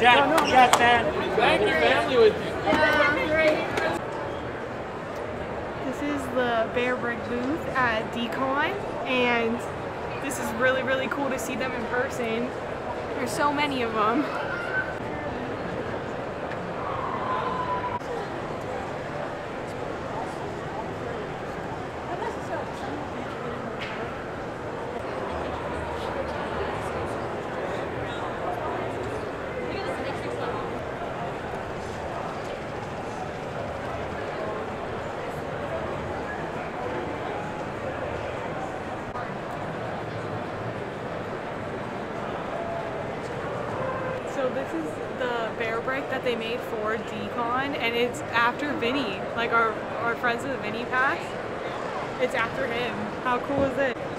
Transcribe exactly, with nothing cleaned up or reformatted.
Jack, no, no, Jack, man. Thank your family with you. Yeah, great. This is the Bearbrick booth at DesignerCon, and this is really, really cool to see them in person. There's so many of them. So this is the Bearbrick that they made for DesignerCon, and it's after Vinny, like our, our friends with the Vinny Pass. It's after him. How cool is it?